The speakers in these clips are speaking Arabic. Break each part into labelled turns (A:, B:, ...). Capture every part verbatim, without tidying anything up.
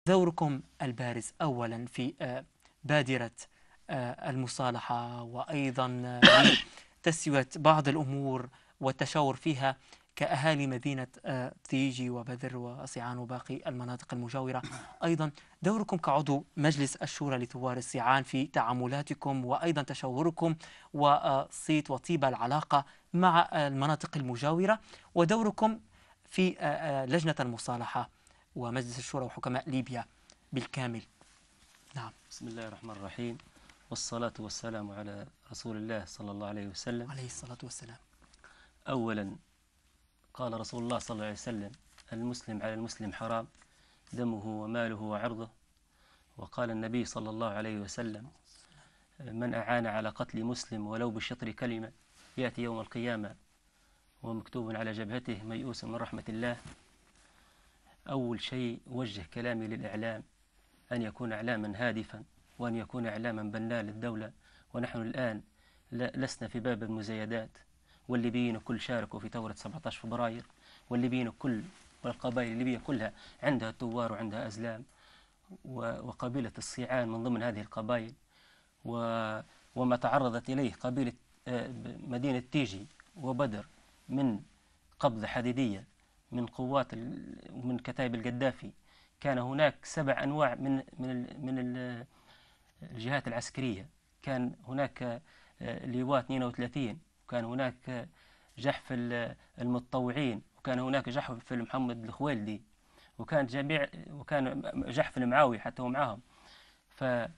A: دوركم البارز أولا في بادرة المصالحة، وأيضا لتسوية بعض الأمور والتشاور فيها كأهالي مدينة تيجي وبدر وصيعان وباقي المناطق المجاورة. أيضا دوركم كعضو مجلس الشورى لثوار الصيعان في تعاملاتكم وأيضا تشاوركم وصيت وطيب العلاقة مع المناطق المجاورة، ودوركم في لجنة المصالحة ومجلس الشورى وحكماء ليبيا بالكامل. نعم.
B: بسم الله الرحمن الرحيم، والصلاة والسلام على رسول الله صلى الله عليه وسلم
A: عليه الصلاة والسلام.
B: أولا قال رسول الله صلى الله عليه وسلم: المسلم على المسلم حرام دمه وماله وعرضه. وقال النبي صلى الله عليه وسلم: من أعان على قتل مسلم ولو بشطر كلمة يأتي يوم القيامة ومكتوب على جبهته ميؤوس من رحمة الله. أول شيء وجه كلامي للإعلام أن يكون إعلاما هادفا، وأن يكون إعلاما بناء للدولة. ونحن الآن لسنا في باب المزايدات، والليبيين كل شاركوا في ثورة سبعة عشر فبراير، والليبيين كل والقبائل الليبية كلها عندها ثوار وعندها أزلام، وقبيلة الصيعان من ضمن هذه القبائل. وما تعرضت إليه قبيلة مدينة تيجي وبدر من قبضة حديدية من قوات ومن كتائب القذافي، كان هناك سبع أنواع من من من الجهات العسكرية. كان هناك لواء اثنين وثلاثين، وكان هناك جحف المتطوعين، وكان هناك جحف محمد الخويلدي، وكان جميع وكان جحف المعاوي حتى هو معهم. فكانت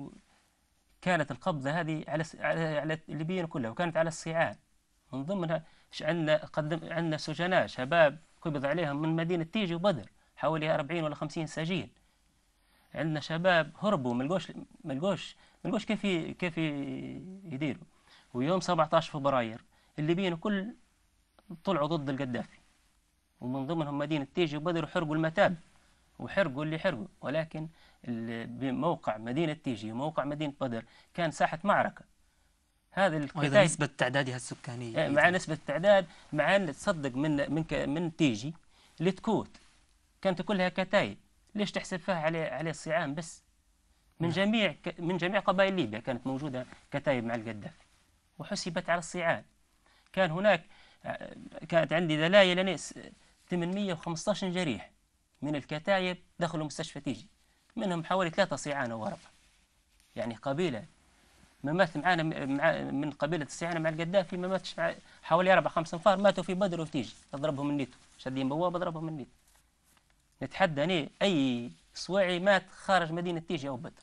B: القبضة هذه على على الليبيين كلها، وكانت على الصيعان. من ضمنها عندنا قدم عندنا سجناء شباب قبض عليهم من مدينة تيجي وبدر حوالي أربعين ولا خمسين سجين. عندنا شباب هربوا ملقوش ملقوش ملقوش كيف كيف يديروا. ويوم سبعة عشر فبراير الليبيين كل طلعوا ضد القذافي، ومن ضمنهم مدينة تيجي وبدر، وحرقوا المتاب وحرقوا اللي حرقوا. ولكن بموقع مدينة تيجي وموقع مدينة بدر كان ساحة معركة. هذا
A: وأيضا نسبة تعدادها السكانية
B: مع نسبة التعداد، مع أن تصدق من من من تيجي لتكوت كانت كلها كتايب. ليش تحسب فيها على على الصيعان بس؟ من جميع من جميع قبائل ليبيا كانت موجودة كتايب مع القذافي، وحسبت على الصيعان. كان هناك كانت عندي دلائل أنا ثمانمئة وخمسة عشر جريح من الكتايب دخلوا مستشفى تيجي، منهم حوالي ثلاثة صيعان أو أربعة. يعني قبيلة ما مات معانا من قبيلة الصيعان مع القذافي، ما ماتش مع حوالي أربع خمس أنفار ماتوا في بدر وتيجي، أضربهم النيتو شادين بواب أضربهم النيتو. نتحدى أنا أي صواعي مات خارج مدينة تيجي أو بدر.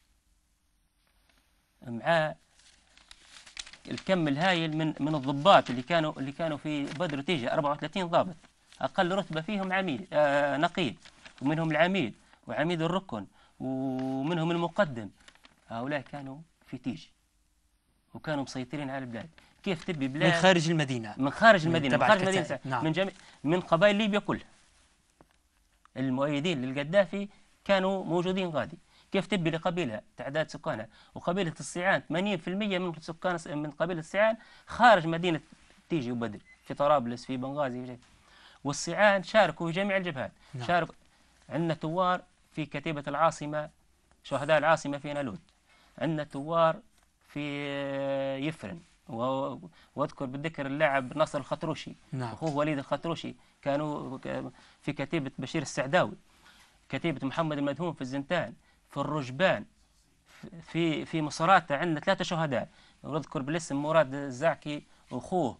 B: مع الكم الهائل من من الضباط اللي كانوا اللي كانوا في بدر وتيجي، أربعة وثلاثين ضابط، أقل رتبة فيهم عميد آه نقيب، ومنهم العميد وعميد الركن ومنهم المقدم. هؤلاء كانوا في تيجي وكانوا مسيطرين على البلاد. كيف تبي بلاد
A: من خارج المدينة
B: من خارج المدينة من خارج المدينة
A: نعم.
B: من جميع من قبائل ليبيا كلها. المؤيدين للقذافي كانوا موجودين غادي. كيف تبي لقبيلة تعداد سكانها، وقبيلة الصيعان ثمانين بالمئة من سكان من قبيلة الصيعان خارج مدينة تيجي وبدر، في طرابلس في بنغازي. والصيعان شاركوا في جميع الجبهات.
A: نعم.
B: شاركوا. عندنا ثوار في كتيبة العاصمة، شهداء العاصمة في نالوت. عندنا ثوار في يفرن، واذكر بالذكر اللاعب ناصر الخطروشي،
A: نعم.
B: اخوه وليد الخطروشي، كانوا في كتيبة بشير السعداوي، كتيبة محمد المدهون في الزنتان، في الرجبان، في في مصراتة عندنا ثلاثة شهداء، واذكر بالاسم مراد الزعكي واخوه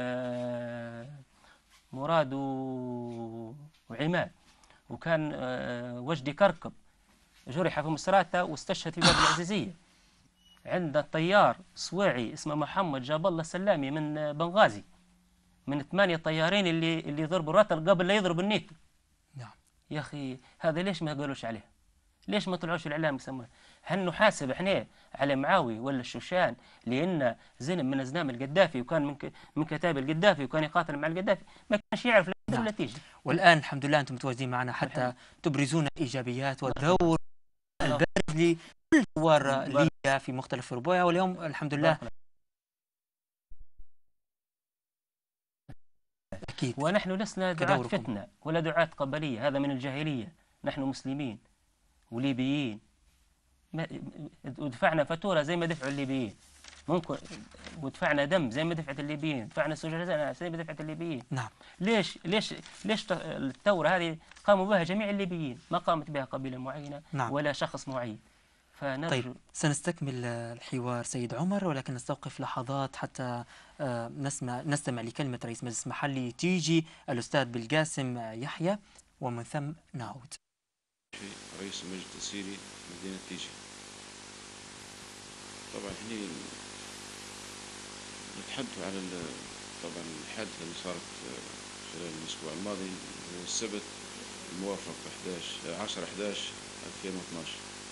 B: مراد وعماد. وكان وجدي كركب جرح في مصراتة واستشهد في باب العزيزية. عندنا طيار صويعي اسمه محمد جاب الله السلامي من بنغازي، من ثمانية طيارين اللي اللي ضربوا الراتل قبل لا يضرب النيتو.
A: نعم.
B: يا أخي هذا ليش ما قالوش عليه؟ ليش ما طلعوش الإعلام يسمونه؟ هل نحاسب احنا على معاوي ولا الشوشان لأن زلم من أزنام القذافي وكان من من كتاب القذافي وكان يقاتل مع القذافي؟ ما كانش يعرف الدولة
A: نعم.
B: تيجي.
A: والآن الحمد لله أنتم متواجدين معنا حتى تبرزون الإيجابيات والدور البارز لكل ثوار ليبيا في مختلف ربوعها. واليوم الحمد لله أكيد.
B: ونحن لسنا دعاة فتنة ولا دعاة قبلية، هذا من الجاهلية. نحن مسلمين وليبيين، ما- ودفعنا فاتورة زي ما دفعوا الليبيين، ممكن، ودفعنا دم زي ما دفعت الليبيين، دفعنا سجناء زي ما دفعت الليبيين.
A: نعم.
B: ليش ليش ليش ت- الثورة هذه قاموا بها جميع الليبيين، ما قامت بها قبيلة معينة
A: نعم.
B: ولا شخص معين.
A: طيب
B: فنرجو.
A: سنستكمل الحوار سيد عمر، ولكن نستوقف لحظات حتى آه، نسمع نستمع لكلمة رئيس مجلس محلي تيجي الأستاذ بالقاسم يحيى، ومن ثم نعود.
C: رئيس المجلس التسييري مدينة تيجي. طبعا احنا نتحدث على طبعا الحادثة اللي صارت خلال الأسبوع الماضي، السبت الموافق أحد عشر أحد عشر ألفين واثناشر.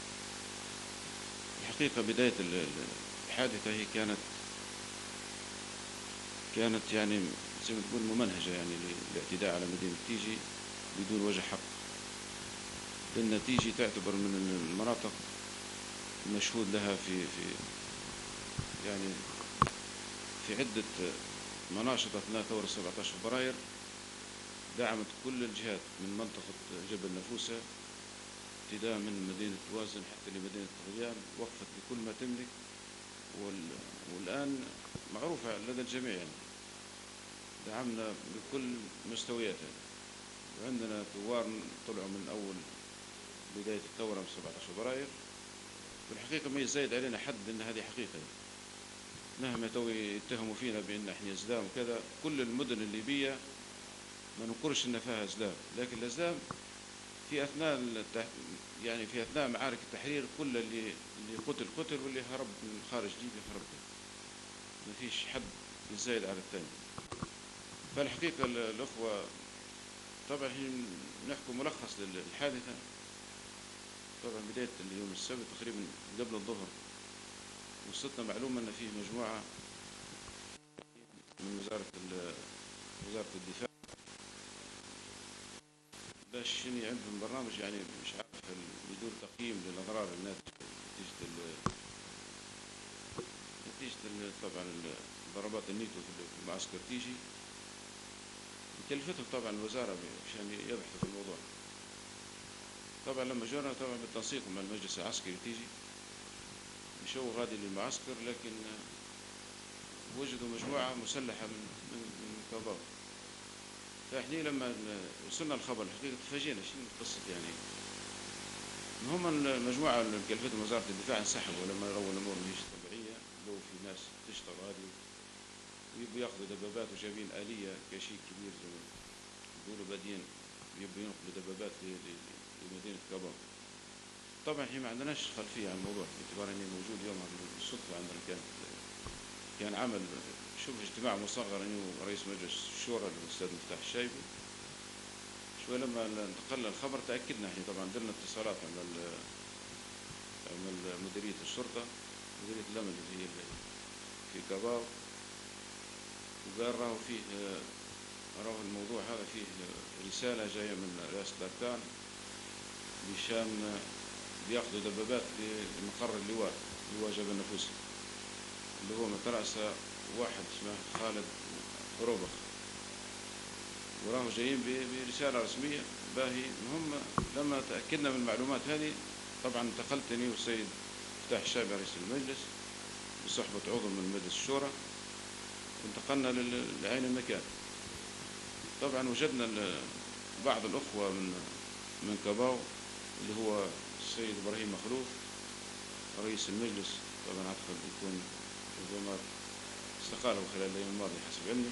C: الحقيقة بداية الحادثة هي كانت كانت يعني زي ما تقول ممنهجة، يعني للاعتداء على مدينة تيجي بدون وجه حق، لأن تيجي تعتبر من المناطق المشهود لها في في يعني في عدة مناشط أثناء ثورة سبعة عشر فبراير، دعمت كل الجهات من منطقة جبل نفوسة ابتداء من مدينة توازن حتى لمدينة الريان، وقفت بكل ما تملك، والآن معروفة لدى الجميع، يعني دعمنا بكل مستوياتها. وعندنا ثوار طلعوا من أول بداية الثورة من سبعة عشر فبراير، والحقيقة ما يزايد علينا حد أن هذه حقيقة، مهما تو يتهموا فينا بأن احنا إسلام وكذا. كل المدن الليبية ما ننكرش أن فيها إسلام، لكن الإسلام في أثناء التح... يعني في أثناء معارك التحرير كل اللي اللي قتل قتل، واللي هرب من خارج ليبيا هرب، ما فيش حد يزايد على الثاني. فالحقيقة الأخوة طبعا نحكي ملخص للحادثة. طبعا بداية اليوم السبت تقريبا قبل الظهر وصلتنا معلومة أن فيه مجموعة من وزارة وزارة الدفاع باش عندهم برنامج، يعني مش عارف يدور تقييم للأضرار الناتجة نتيجة نتيجة طبعا ضربات النيتو في المعسكر تيجي، كلفتهم طبعا الوزارة عشان يبحثوا في الموضوع. طبعا لما جونا طبعا بالتنسيق مع المجلس العسكري تيجي مشوا غادي للمعسكر، لكن وجدوا مجموعة مسلحة من من من كباب. فاحنا لما وصلنا الخبر الحقيقة تفاجئنا شنو القصة، يعني هم المجموعة اللي كلفتهم وزارة الدفاع انسحبوا لما رأوا الأمور مش طبيعية، لو في ناس تشتغل هذه ويبوا ياخذوا دبابات وجايبين آلية كشيء كبير زي ما يقولوا بادين، يبوا ينقلوا دبابات لمدينة كباب. طبعا احنا ما عندناش خلفية عن الموضوع باعتبار اني موجود يومها بالصدفة. عندنا كان كان عمل شبه اجتماع مصغر اني ورئيس مجلس الشورى الاستاذ مفتاح الشايبي. شوي لما انتقلنا الخبر تاكدنا احنا، طبعا درنا اتصالات مع مع مديرية الشرطة، مديرية الامن اللي هي في كباب، وقال راهو فيه راهو الموضوع هذا فيه رسالة جاية من رئاسة الأركان بشان بياخذوا دبابات لمقر اللواء لواء جبل نفوسي اللي هو مترأسه واحد اسمه خالد روبخ، وراهو جايين برسالة رسمية باهي. المهم لما تأكدنا من المعلومات هذه طبعا انتقلتني والسيد مفتاح الشايبي رئيس المجلس بصحبة عضو من مجلس الشورى، انتقلنا لعين المكان. طبعا وجدنا بعض الأخوة من من كباو اللي هو السيد إبراهيم مخلوف رئيس المجلس، طبعا أعتقد يكون ربما استقاله خلال الأيام الماضية حسب علمي.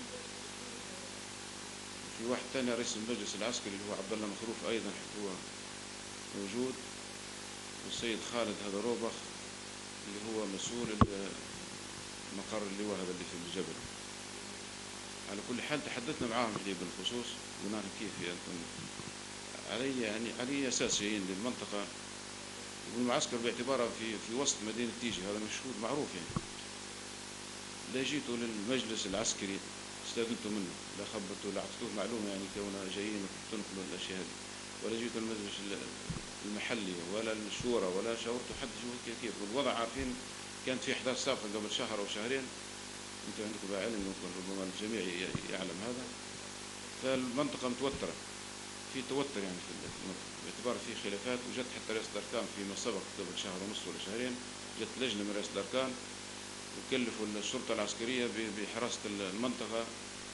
C: في واحد ثاني رئيس المجلس العسكري اللي هو عبد الله مخلوف أيضا هو موجود، والسيد خالد هذا روبخ اللي هو مسؤول مقر اللواء هذا اللي في الجبل. على كل حال تحدثنا معاهم حديث بالخصوص، قلنا لهم كيف أنتم علي يعني على أساس جايين للمنطقة والمعسكر باعتبارها في في وسط مدينة تيجي، هذا مشهود معروف يعني. لا جيتوا للمجلس العسكري استاذنتوا منه، لا خبرتوا لا اعطيتوه معلومة يعني كونها جايين تنقلوا الأشياء هذه، ولا جيتوا المجلس المحلي ولا الشورى ولا شاورتوا حد شو كيف كيف. والوضع عارفين كانت في أحداث سابقة قبل شهر أو شهرين، أنتم عندكم بقى علم، يمكن ربما الجميع يعلم هذا. فالمنطقة متوترة، في توتر يعني في المنطقة، باعتبار في خلافات. وجت حتى رئاسة الأركان فيما سبق قبل شهر ونص ولا شهرين، جت لجنة من رئاسة الأركان وكلفوا الشرطة العسكرية بحراسة المنطقة،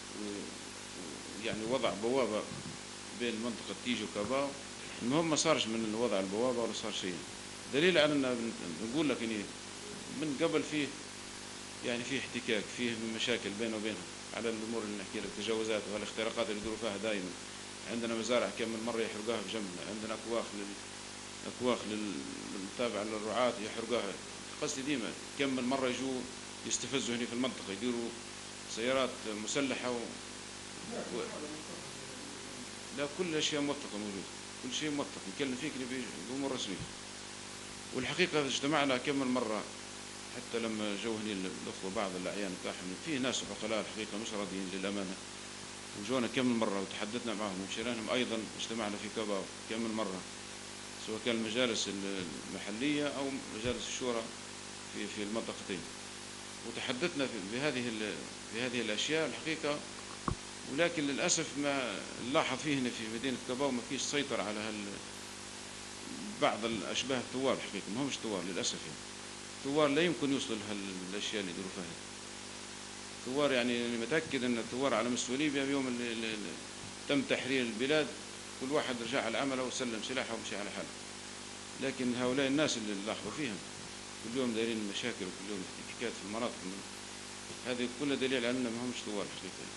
C: ويعني وضع بوابة بين منطقة تيجي وكاباو. المهم ما صارش من وضع البوابة ولا صار شيء، دليل على أن نقول لك إني من قبل فيه يعني فيه احتكاك، فيه مشاكل بينه وبينهم على الأمور اللي نحكي لك، التجاوزات والاختراقات اللي يدوروا فيها دائما. عندنا مزارع كم من مرة يحرقوها في جنبنا، عندنا أكواخ لل أكواخ للتابعة للرعاة يحرقوها. قصدي ديما كم من مرة يجوا يستفزوا هنا في المنطقة، يديروا سيارات مسلحة و... و... لا، كل الأشياء موثقة موجودة، كل شيء موثق، نتكلم فيك اللي بأمور رسمية. والحقيقة اجتمعنا كم من مرة، حتى لما جو هني الأخوة بعض الأعيان بتاعهم، في ناس عقلاء الحقيقة مش راضيين للأمانة، وجونا كم من مرة وتحدثنا معهم ومشينا لهم. أيضا اجتمعنا في كاباو كم من مرة، سواء كان المجالس المحلية أو مجالس الشورى في في المنطقتين، وتحدثنا بهذه بهذه الأشياء الحقيقة. ولكن للأسف ما نلاحظ فيه هنا في مدينة كاباو ما فيش سيطرة على هال بعض الأشباه الثوار الحقيقة، ما همش ثوار للأسف يعني. الثوار لا يمكن يوصلوا لهالأشياء اللي يديروا فيها. الثوار يعني أنا متأكد أن الثوار على مستوى ليبيا بيوم اللي, اللي تم تحرير البلاد كل واحد رجع على عمله وسلم سلاحه ومشي على حاله. لكن هؤلاء الناس اللي لاحظوا فيهم كل يوم دايرين مشاكل وكل يوم احتكاكات في المناطق، هذه كلها دليل على أنهم ما همش ثوار حقيقة.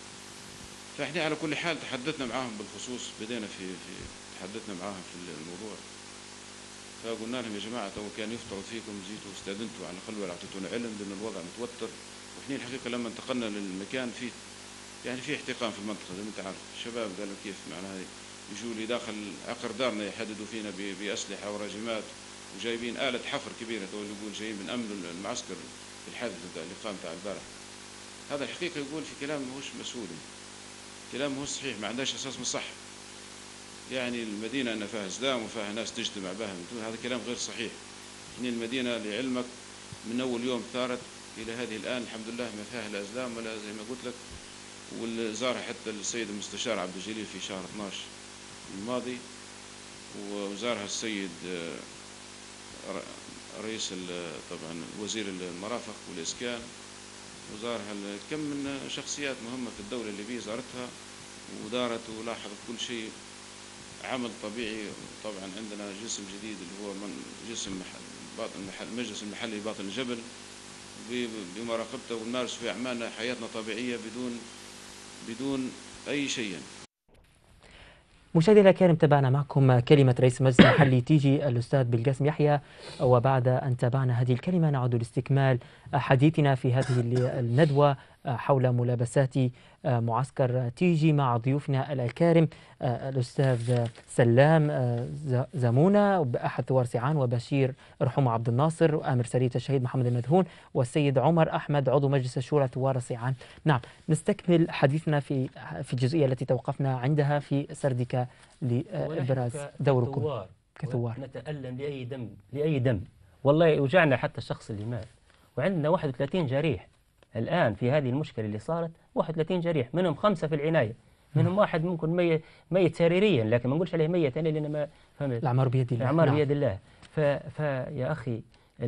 C: فإحنا على كل حال تحدثنا معاهم بالخصوص، بدينا في في تحدثنا معاهم في الموضوع، فقلنا لهم يا جماعة تو كان يفترض فيكم جيتوا استأذنتوا على الأقل ولا أعطيتونا علم بأن الوضع متوتر. وإحنا الحقيقة لما انتقلنا للمكان فيه يعني في احتقان في المنطقة زي ما أنت عارف، الشباب قالوا كيف معناها يجوا لي داخل عقر دارنا يحددوا فينا بأسلحة وراجمات، وجايبين آلة حفر كبيرة تو يقول جايين من أمن المعسكر في الحادث اللي قام تاع البارح. هذا الحقيقة يقول في كلام ماهوش مسؤول، كلام ماهوش صحيح، ما عندهاش أساس من صح. يعني المدينة أن فيها إسلام وفيها ناس تجتمع بها، هذا كلام غير صحيح. إن المدينة لعلمك من أول يوم ثارت إلى هذه الآن الحمد لله ما فيها لا إسلام ولا زي ما قلت لك. وزارها حتى السيد المستشار عبد الجليل في شهر اثناعش الماضي، وزارها السيد رئيس طبعا وزير المرافق والإسكان، وزارها كم من شخصيات مهمة في الدولة الليبية زارتها ودارت ولاحظت كل شيء، عمل طبيعي. طبعا عندنا جسم جديد اللي هو من جسم باطن المجلس المحلي باطن الجبل بمراقبته ونمارس في أعمالنا حياتنا طبيعية بدون بدون أي شيء.
A: مشاهدينا الكرام، تابعنا معكم كلمة رئيس المجلس المحلي تيجي الأستاذ بالقاسم يحيى، وبعد أن تابعنا هذه الكلمة نعود لاستكمال حديثنا في هذه الندوة حول ملابسات معسكر تيجي مع ضيوفنا الأكارم الأستاذ سلام زمونة أحد ثوار سيعان، وبشير رحوم عبد الناصر، وآمر سرية الشهيد محمد المدهون، والسيد عمر أحمد عضو مجلس الشورى ثوار سيعان. نعم، نستكمل حديثنا في في الجزئية التي توقفنا عندها في سردك لإبراز دوركم كثوار.
B: نتألم لأي دم لأي دم والله يوجعنا حتى الشخص اللي مات، وعندنا واحد وثلاثين جريح الآن في هذه المشكلة اللي صارت، واحد وثلاثين جريح منهم خمسة في العناية، منهم واحد ممكن ميت ميت سريريا، لكن ما نقولش عليه ميت يعني لأن ما فهمت
A: الأعمار بيد الله.
B: الأعمار
A: نعم.
B: بيد الله. فيا أخي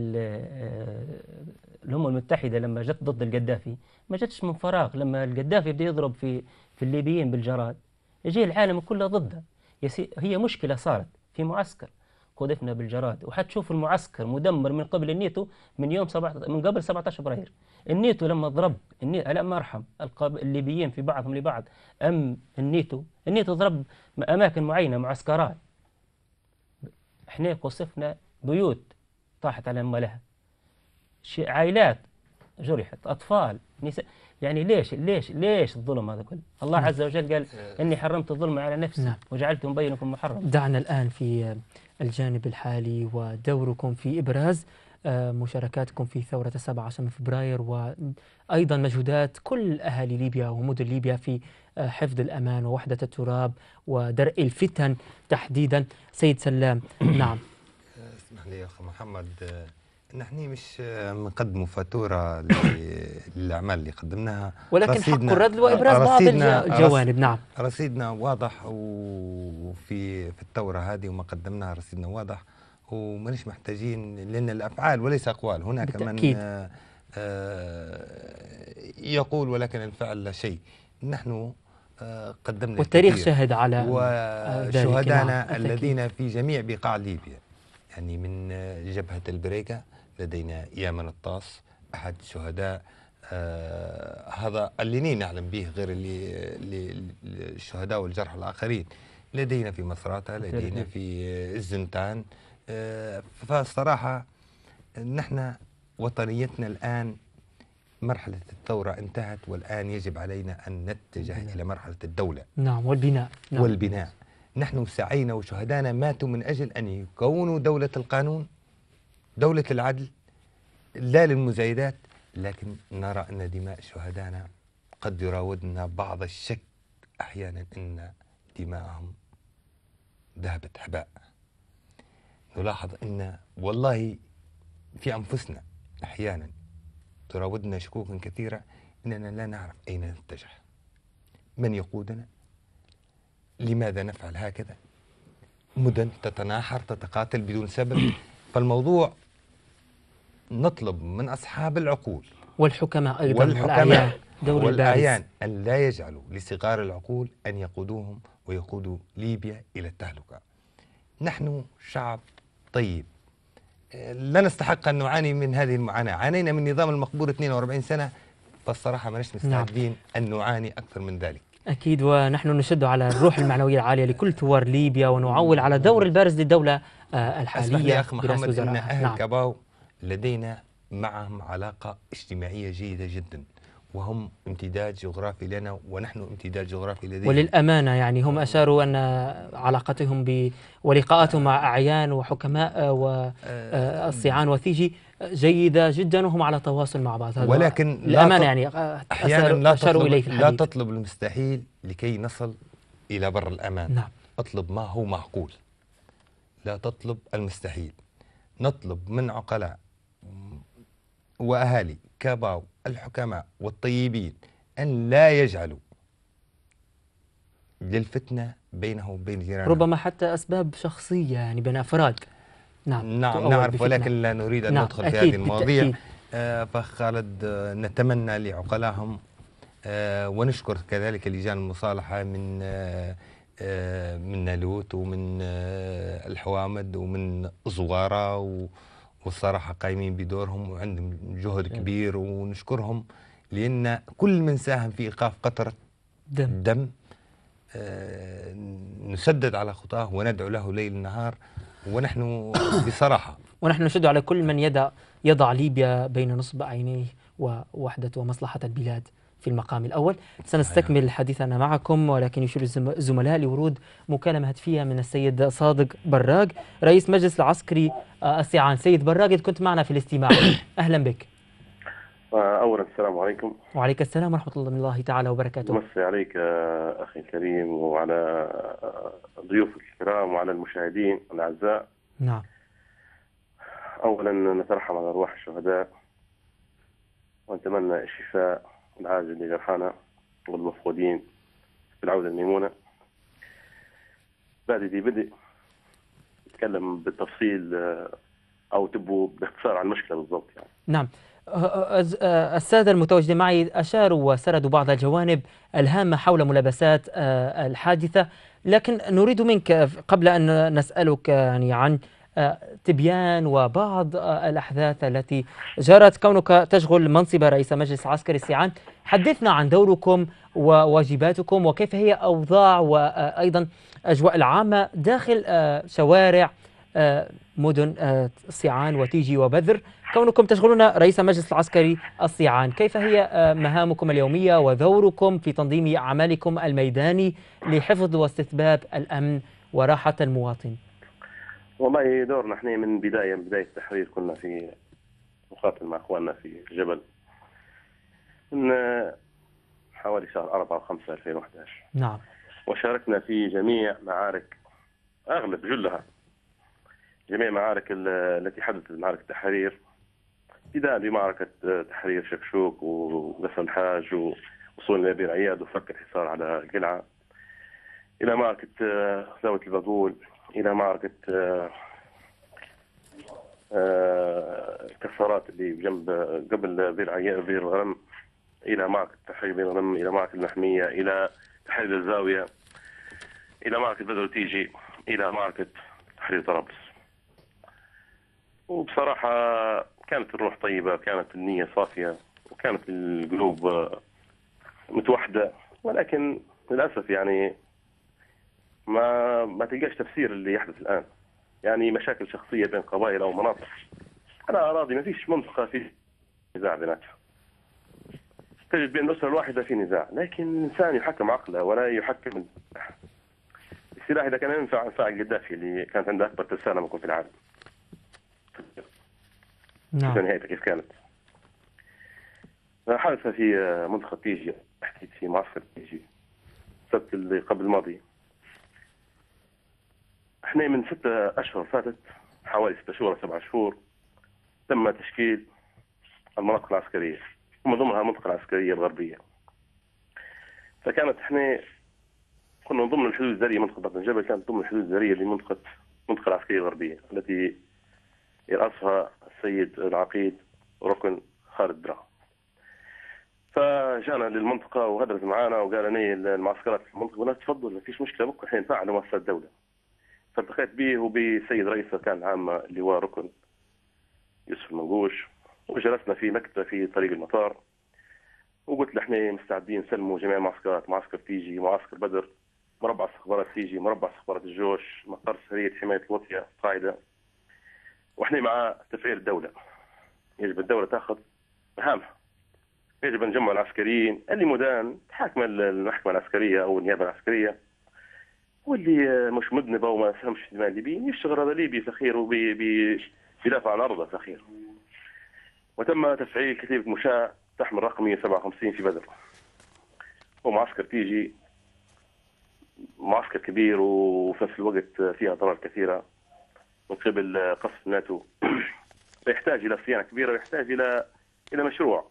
B: الأمم المتحدة لما جت ضد القذافي ما جتش من فراغ. لما القذافي بده يضرب في في الليبيين بالجراد يجي العالم كله ضده. هي مشكلة صارت في معسكر قذفنا بالجراد، وحتشوف المعسكر مدمر من قبل النيتو من يوم سبعة من قبل سبعة عشر فبراير. النيتو لما ضرب النيتو ألا ما أرحم الليبيين في بعضهم لبعض، أم النيتو النيتو ضرب أماكن معينة معسكرات، احنا قصفنا بيوت طاحت على أمالها، عائلات جرحت، أطفال، نساء. يعني ليش ليش ليش الظلم هذا كله؟ الله عز وجل قال إني حرمت الظلم على نفسي. نعم. وجعلتم بينكم محرم.
A: دعنا الآن في الجانب الحالي ودوركم في إبراز مشاركاتكم في ثورة السابع عشر من فبراير، وأيضا مجهودات كل أهالي ليبيا ومدن ليبيا في حفظ الأمان ووحدة التراب ودرء الفتن تحديدا. سيد سلام. نعم.
D: اسمح لي يا أخي محمد، نحن مش بنقدموا فاتورة للأعمال اللي قدمناها،
A: ولكن حق الرد وإبراز بعض الجوانب. نعم،
D: رصيدنا واضح، وفي في الثورة هذه وما قدمناها رصيدنا واضح، ومانيش محتاجين، لأن الأفعال وليس أقوال. هناك
A: بالتأكيد.
D: من يقول ولكن الفعل لا شيء. نحن قدمنا
A: والتاريخ
D: الكثير،
A: شهد على
D: وشهدانا نعم الذين في جميع بقاع ليبيا، يعني من جبهة البريكة لدينا يامن الطاس أحد الشهداء، آه هذا اللي نعلم به، غير اللي الشهداء والجرحى الآخرين لدينا في مصراتة، لدينا في الزنتان. آه فالصراحة نحن وطنيتنا الآن، مرحلة الثورة انتهت، والآن يجب علينا أن نتجه نعم. إلى مرحلة الدولة.
A: نعم، والبناء.
D: نعم. والبناء. نحن سعينا وشهدانا ماتوا من أجل أن يكونوا دولة القانون، دولة العدل، لا للمزايدات. لكن نرى أن دماء شهدانا قد يراودنا بعض الشك أحيانا أن دماءهم ذهبت هباء. نلاحظ أن والله في أنفسنا أحيانا تراودنا شكوك كثيرة أننا لا نعرف أين نتجه، من يقودنا، لماذا نفعل هكذا. مدن تتناحر تتقاتل بدون سبب. فالموضوع نطلب من أصحاب العقول
A: والحكماء أيضا
D: والحكماء والأعيان أن لا يجعلوا لصغار العقول أن يقودوهم ويقودوا ليبيا إلى التهلكة. نحن شعب طيب، لا نستحق أن نعاني من هذه المعاناة. عانينا من نظام المقبور اثنين وأربعين سنة، فالصراحة ما نحن مستعدين نعم. أن نعاني أكثر من ذلك.
A: أكيد، ونحن نشد على الروح المعنوية العالية لكل ثوار ليبيا، ونعول على دور البارز للدولة الحالية.
D: أسمح لي أخ محمد أن أهل
A: نعم.
D: كباو لدينا معهم علاقة اجتماعية جيدة جدا، وهم امتداد جغرافي لنا ونحن امتداد جغرافي لديهم.
A: وللأمانة يعني هم أشاروا أن علاقتهم ب ولقاءاتهم مع أعيان وحكماء والصيعان وثيجي جيدة جدا، وهم على تواصل مع بعض. هذا
D: ولكن
A: الأمانة يعني
D: أحيانا لا
A: أشاروا إليه في الحديث.
D: لا تطلب المستحيل لكي نصل إلى بر الأمان.
A: نعم.
D: اطلب ما هو معقول، لا تطلب المستحيل. نطلب من عقلاء وأهالي كاباو الحكماء والطيبين أن لا يجعلوا للفتنة بينه وبين جيرانه،
A: ربما حتى أسباب شخصية يعني بين أفراد. نعم
D: نعم نعرف، ولكن لا نريد أن
A: نعم.
D: ندخل في هذه المواضيع. آه فخالد آه نتمنى لعقلاهم آه ونشكر كذلك لجان المصالحة من آه آه من نالوت ومن آه الحوامد ومن زوارة، والصراحة قايمين بدورهم وعندهم جهد كبير، ونشكرهم لأن كل من ساهم في إيقاف قطرة دم, دم آه نسدد على خطاه وندعو له ليل نهار. ونحن بصراحة
A: ونحن نشد على كل من يضع يضع ليبيا بين نصب عينيه ووحدة ومصلحة البلاد في المقام الأول. سنستكمل حديثنا معكم، ولكن يشير الزملاء لورود مكالمة هاتفية من السيد صادق براق رئيس مجلس العسكري الصيعان. سيد براق، كنت معنا في الاستماع، أهلا بك.
E: أولا السلام عليكم.
A: وعليك السلام ورحمة الله تعالى وبركاته.
E: مسي عليك أخي الكريم وعلى ضيوف الكرام وعلى المشاهدين الأعزاء.
A: نعم.
E: أولا نترحم على أرواح الشهداء ونتمنى الشفاء العاجل لجرحانا والمفقودين بالعودة الميمونة. بعد ذي بدء نتكلم بالتفصيل أو تبوا باختصار عن المشكلة بالضبط يعني.
A: نعم. السادة المتواجدين معي أشاروا وسردوا بعض الجوانب الهامة حول ملابسات الحادثة، لكن نريد منك قبل أن نسألك يعني عن تبيان وبعض الأحداث التي جرت كونك تشغل منصب رئيس مجلس عسكري الصيعان. حدثنا عن دوركم وواجباتكم وكيف هي أوضاع وأيضا أجواء العامة داخل شوارع مدن الصيعان وتيجي وبذر، كونكم تشغلون رئيس المجلس العسكري الصيعان. كيف هي مهامكم اليومية ودوركم في تنظيم أعمالكم الميداني لحفظ واستتباب الأمن وراحة المواطن؟
E: والله دورنا احنا من بداية من بداية التحرير كنا في نقاتل مع اخواننا في الجبل من حوالي شهر أربعة وخمسة ألفين وأحد عشر.
A: نعم.
E: وشاركنا في جميع معارك، أغلب جلها جميع معارك التي حدثت معارك التحرير ابتداء بمعركة تحرير شكشوك وقصر الحاج ووصول إلى بير عياد وفك الحصار على القلعة، إلى معركة زاوية البابول، إلى معركة الكسارات اللي جنب قبل بير عياد بير الغنم، إلى معركة تحرير بير الغنم، إلى معركة المحمية، إلى تحرير الزاوية، إلى معركة بدر تيجي، إلى معركة تحرير طرابلس. وبصراحة كانت الروح طيبة، كانت النية صافية، وكانت القلوب متوحدة، ولكن للأسف يعني ما ما تلقاش تفسير اللي يحدث الآن. يعني مشاكل شخصية بين قبائل أو مناطق على أراضي ما فيش منطقة في نزاع بيناتها. تجد بين الأسرة الواحدة في نزاع، لكن الإنسان يحكم عقله ولا يحكم السلاح. السلاح إذا كان ينفع ينفع القذافي اللي كانت عنده أكبر ترسانة ممكن في العالم.
A: نعم.
E: نهايتها كيف كانت؟ حدث في منطقة تيجي، حكيت في معسكر تيجي السبت اللي قبل الماضي. احنا من ستة أشهر فاتت، حوالي ستة شهور سبعة شهور، تم تشكيل المناطق العسكرية ومن ضمنها المنطقة العسكرية الغربية. فكانت احنا كنا من ضمن الحدود الزرية، منطقة بطن الجبل كانت ضمن الحدود الزرية لمنطقة المنطقة العسكرية الغربية التي يرأسها السيد العقيد ركن خالد درا. فجانا للمنطقة وهدرت معانا وقال لي المعسكرات في المنطقة، قلنا تفضل ما فيش مشكلة بكره الحين فعلوا مؤسسات الدولة. فالتقيت به وبسيد رئيس كان العام اللواء ركن يوسف المنقوش، وجلسنا في مكتب في طريق المطار، وقلت له احنا مستعدين نسلموا جميع المعسكرات، معسكر تيجي، معسكر بدر، مربع استخبارات تيجي، مربع استخبارات الجوش، مقر سرية حماية الوطية قاعدة، واحنا مع تفعيل الدولة. يجب الدولة تاخذ مهامها، يجب ان نجمع العسكريين اللي مدان تحاكم المحكمة العسكرية او النيابة العسكرية، واللي مش مذنب وما فهمش دماء الليبيين يشتغل هذا ليبي فخير وبيدافع عن ارضه فخير. وتم تفعيل كتيبة مشاة تحمل رقم مئة وسبعة وخمسين في بدر، ومعسكر تيجي معسكر كبير وفي نفس الوقت فيها ضرر كثيرة من قبل قصف الناتو. فيحتاج إلى صيانة كبيرة ويحتاج إلى إلى مشروع.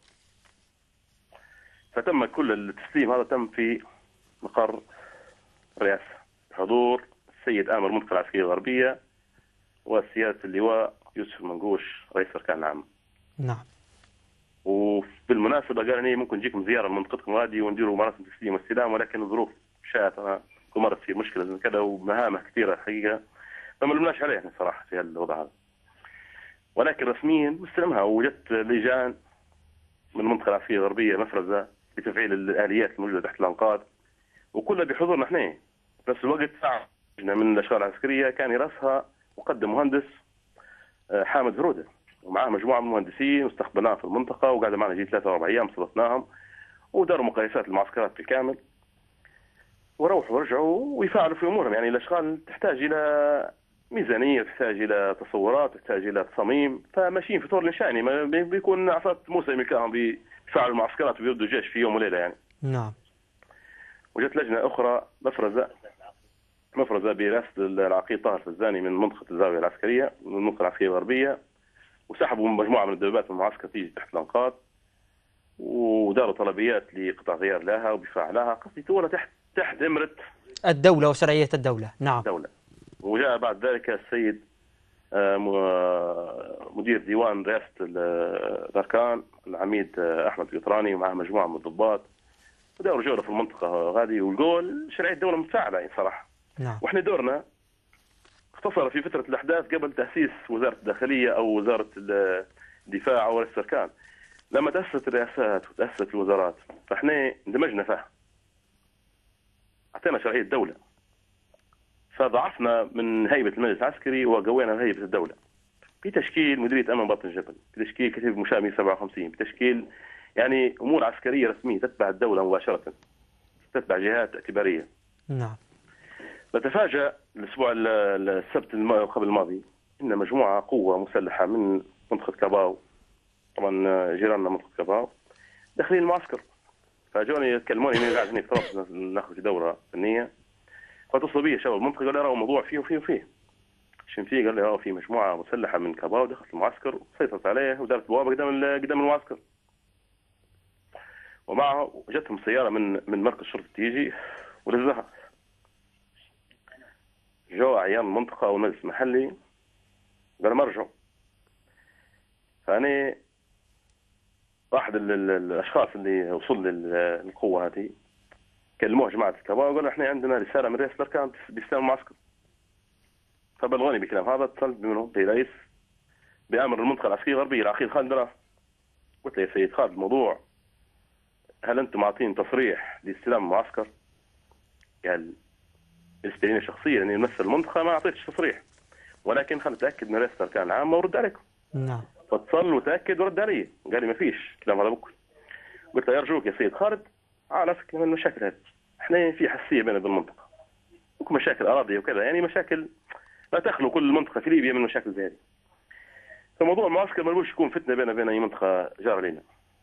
E: فتم كل التسليم هذا تم في مقر الرئاسة بحضور السيد آمر المنطقة العسكرية الغربية وسيادة اللواء يوسف المنقوش رئيس الأركان العامة.
A: نعم.
E: وبالمناسبة قال لي ممكن نجيكم زيارة لمنطقتكم هذه ونديروا مراسم تسليم والسلام، ولكن الظروف شاءت ومرت في مشكلة زي كذا ومهامة كثيرة حقيقة فما لمناش عليها صراحة في الوضع هذا. ولكن رسميا مستلمها، وجدت لجان من المنطقة العسكرية الغربية مفرزة لتفعيل الآليات الموجودة تحت الأنقاض، وكلها بحضورنا احنا. في نفس الوقت ساعة من الأشغال العسكرية كان يرأسها مقدم مهندس حامد هرودة ومعاه مجموعة من المهندسين، واستقبلناهم في المنطقة وقعد معنا جي ثلاثة أربع أيام صلتناهم وداروا مقايسات المعسكرات بالكامل، وروحوا ورجعوا ويفعلوا في أمورهم. يعني الأشغال تحتاج إلى ميزانية، تحتاج إلى تصورات، تحتاج إلى تصاميم، فماشيين في طور الإنشائي ما بيكون عصات موسى يملكاهم بيفعلوا المعسكرات وبيردوا الجيش في يوم وليلة يعني.
A: نعم.
E: وجت لجنة أخرى مفرزة مفرزة برئاسة العقيد طاهر فزاني من منطقة الزاوية العسكرية من المنطقة العسكرية الغربية، وسحبوا مجموعة من الدبابات من المعسكر تيجي تحت الأنقاض، وداروا طلبيات لقطع غيار لها وبفاع لها، قصدي تولى تحت تحت إمرة
A: الدولة وشرعية الدولة. نعم.
E: الدولة. وجاء بعد ذلك السيد مدير ديوان رئاسة الأركان العميد أحمد القطراني ومعه مجموعة من الضباط، وداروا جولة في المنطقة هذه، والقول شرعية الدولة متفاعلة يعني صراحة.
A: نعم.
E: وإحنا دورنا اختصر في فترة الأحداث قبل تأسيس وزارة الداخلية أو وزارة الدفاع أو رئاسة الأركان. لما تأسست الرئاسات وتأسست الوزارات فإحنا اندمجنا فيها، أعطينا شرعية الدولة، فضعفنا من هيبة المجلس العسكري وقوينا هيبة الدولة بتشكيل مديرية أمن بطن الجبل، بتشكيل كتيبة مشاة مئة وسبعة وخمسين، بتشكيل يعني أمور عسكرية رسمية تتبع الدولة مباشرة، تتبع جهات اعتبارية.
A: نعم.
E: نتفاجأ الأسبوع السبت قبل الماضي إن مجموعة قوة مسلحة من منطقة كاباو، طبعا جيراننا منطقة كاباو، داخلين المعسكر. فجوني يتكلموني إني قاعد هنا في طرابلس ناخذ دورة فنية، فاتصلوا بي شباب المنطقة قالوا يروا موضوع فيه وفيه وفيه. شن فيه؟ قال لي اه في مجموعه مسلحه من كباو دخلت المعسكر وسيطرت عليه ودارت بوابه قدام قدام المعسكر، ومعه جتهم سياره من من مركز شرطه تيجي ولزها. جو اعيان المنطقه والمجلس المحلي قال ما رجعوا. فاني واحد الاشخاص اللي وصل للقوه هذه كلموه جماعه الكباو وقالوا احنا عندنا رساله من رئيس الاركان باستلام المعسكر. فبلغوني بكلام هذا، اتصلت بمنهم برئيس بامر المنطقه العسكريه الغربيه الاخير خالد دراه. قلت له يا سيد خالد الموضوع هل انتم معطين تصريح لاستلام المعسكر؟ قال بالنسبه لي شخصيا اني امثل المنطقه ما اعطيتش تصريح، ولكن خليني اتاكد من رئيس الاركان العامه وارد عليكم.
A: نعم.
E: فاتصل وتاكد ورد علي، قال لي ما فيش كلام هذا بكل. قلت له ارجوك يا سيد خالد على نفسك من المشاكل هذه، احنا في حساسيه بيننا وبين المنطقه، ممكن مشاكل اراضي وكذا، يعني مشاكل لا تخلو كل المنطقه في ليبيا من مشاكل زي هذه. فموضوع المعسكر ما نقولش يكون فتنه بين بين اي منطقه جاره لنا.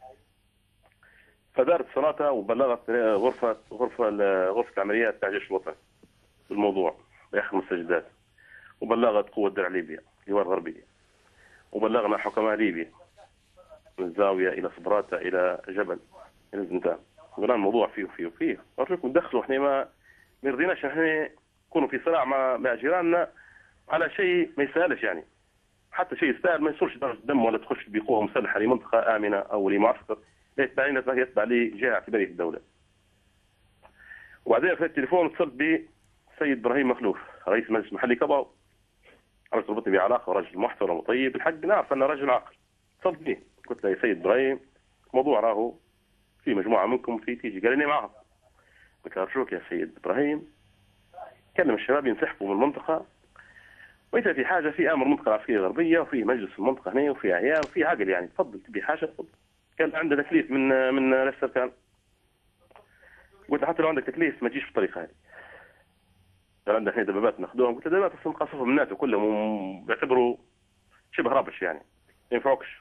E: فدارت صلاتها وبلغت غرفه غرفه غرفه العمليات تاع الجيش الوطني بالموضوع باخر المستجدات، وبلغت قوه درع ليبيا اللواء الغربيه، وبلغنا حكماء ليبيا من الزاويه الى صبراته الى جبل الى زنتان، قلنا الموضوع فيه وفيه وفيه، ارجوكم تدخلوا، احنا ما ما يرضيناش احنا نكونوا في صراع مع مع جيراننا على شيء ما يسالش، يعني حتى شيء يستاهل ما يصيرش درجه دم ولا تخش بقوه مسلحه لمنطقه امنه او لمعسكر يتبع لنا يتبع لجهه اعتباريه الدوله. وبعدين في التليفون اتصلت بسيد ابراهيم مخلوف رئيس مجلس محلي كباو، رجل ربطني بعلاقه ورجل محترم وطيب، الحق نعرف انه رجل عاقل. اتصلت به قلت له يا سيد ابراهيم موضوع راهو في مجموعه منكم في تيجي، قال لي معهم. قلت له ارجوك يا سيد ابراهيم كلم الشباب ينسحبوا من المنطقه، واذا في حاجه في امر المنطقه العسكريه الغربيه وفي مجلس المنطقه هنا وفي اعيان وفي عقل، يعني تفضل تبي حاجه تفضل. كان عنده تكليف من من رئيس الاركان. قلت له حتى لو عندك تكليف ما تجيش بالطريقه هذه. قال عندنا احنا دبابات ناخذوهم، قلت له دبابات اصلا مقاصفهم من الناتو كلهم بيعتبروا شبه رابش يعني ما ينفعوكش.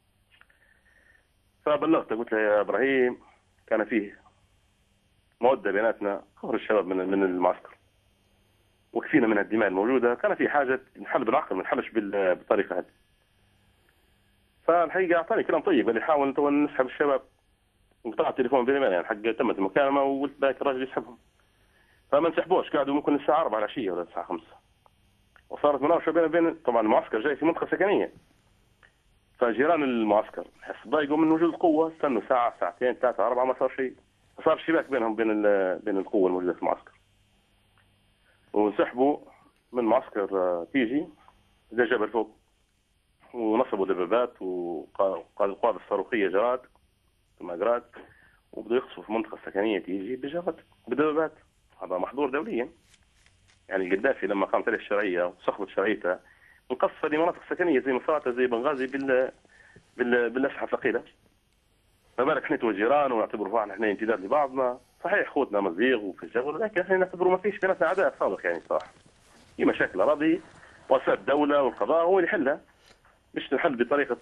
E: فبلغته قلت له يا ابراهيم كان فيه موده بيناتنا، خرج الشباب من من المعسكر وكفينا من الدماء الموجوده، كان في حاجه نحل بالعقل ما نحلش بالطريقه هذه. فالحقيقه اعطاني كلام طيب، قال لي حاول تو نسحب الشباب، وقطع التليفون بيني وبينه يعني حق تمت المكالمه وقلت باك الراجل يسحبهم. فما انسحبوش، قعدوا ممكن الساعه أربعة العشيه ولا الساعه خمسة، وصارت مناوشه بين بين طبعا المعسكر جاي في منطقه سكنيه، فجيران المعسكر ضايقوا من وجود القوه، استنوا ساعه ساعتين ثلاثه اربعه ما صار شيء، صار شباك بينهم بين بين القوه الموجوده في المعسكر، وانسحبوا من معسكر تيجي زي جبل فوق، ونصبوا دبابات وقادوا القوات الصاروخيه جراد ماجرات، وبدوا يقصفوا في المنطقه السكنيه تيجي بجراد بدبابات. هذا محظور دوليا، يعني القذافي لما قامت عليه الشرعيه وسقطت شرعيته انقصف هذه مناطق سكنيه زي مصراتة زي بنغازي بال بال بالاسلحه الثقيله. ما بالك احنا وجيران ونعتبروا بعضنا احنا امتداد لبعضنا، صحيح خوتنا مزيغ وفي الجبل، لكن احنا نعتبروا ما فيش بيناتنا عداء سابق يعني صراحه. في مشاكل اراضي واسات الدوله والقضاء هو اللي يحلها، مش نحل بطريقه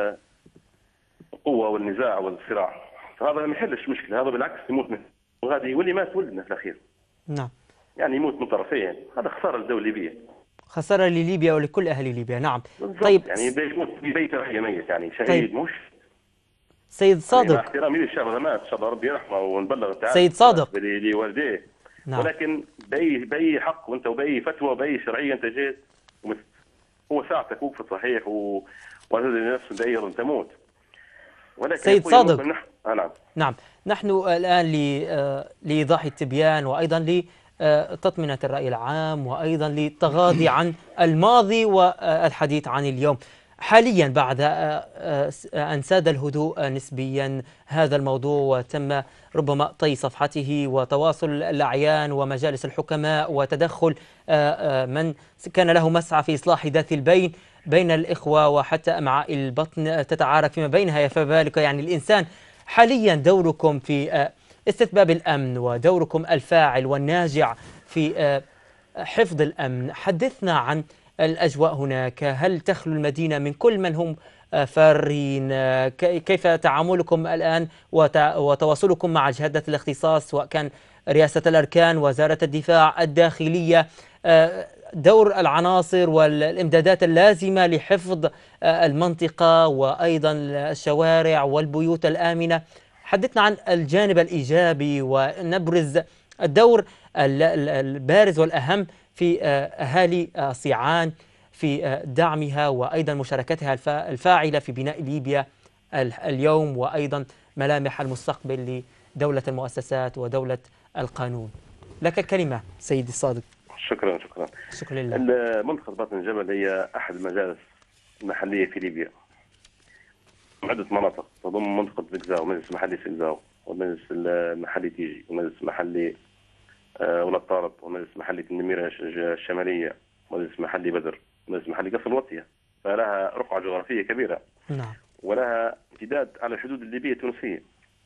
E: القوه والنزاع والصراع. فهذا ما يحلش مشكله، هذا بالعكس يموت منه، وغادي واللي مات ولدنا في الاخير.
A: نعم.
E: يعني يموت من طرفين، هذا خساره للدوله الليبيه.
A: خساره لليبيا ولكل اهل ليبيا. نعم.
E: بالضبط.
A: طيب
E: يعني يموت في بيته وهي ميت، يعني شهيد.
A: طيب.
E: مش
A: سيد صادق،
E: مع احترامي للشاب هذا مات ان شاء الله ربي يرحمه ونبلغ التعافي
A: سيد صادق
E: لوالديه.
A: نعم.
E: ولكن باي باي حق وانت وباي فتوى وباي شرعيه انت جيت ومت... هو ساعتك وقفت صحيح و... وهذا نفس باي يظن تموت. ولكن
A: سيد صادق
E: نح... آه نعم
A: نعم نحن الآن لإيضاح التبيان وأيضا لتطمئنة الرأي العام وأيضا للتغاضي عن الماضي والحديث عن اليوم. حاليا بعد أن ساد الهدوء نسبيا هذا الموضوع وتم ربما طي صفحته وتواصل الأعيان ومجالس الحكماء وتدخل من كان له مسعى في إصلاح ذات البين بين الإخوة وحتى أمعاء البطن تتعارك فيما بينها، فبالك يعني الإنسان. حاليا دوركم في استتباب الأمن ودوركم الفاعل والناجع في حفظ الأمن، حدثنا عن الأجواء هناك. هل تخلو المدينة من كل من هم فارين؟ كيف تعاملكم الآن وتواصلكم مع جهات الاختصاص سواء كان رئاسة الأركان، وزارة الدفاع، الداخلية؟ دور العناصر والإمدادات اللازمة لحفظ المنطقة وأيضا الشوارع والبيوت الآمنة. حدثنا عن الجانب الإيجابي ونبرز الدور البارز والأهم في أهالي صيعان في دعمها وأيضا مشاركتها الفاعلة في بناء ليبيا اليوم وأيضا ملامح المستقبل لدولة المؤسسات ودولة القانون. لك الكلمة سيدي الصادق.
E: شكرا شكرا.
A: شكرا لله.
E: منطقة باطن الجبل هي أحد المجالس المحلية في ليبيا، عدة مناطق تضم منطقة زقزاو، مجلس محلي زقزاو، والمجلس المحلي تيجي، والمجلس المحلي ولاد طارق، والمجلس المحلي النميرة الشمالية، والمجلس المحلي بدر، والمجلس المحلي قصر الوطية، فلها رقعة جغرافية كبيرة.
A: نعم.
E: ولها امتداد على الحدود الليبية التونسية.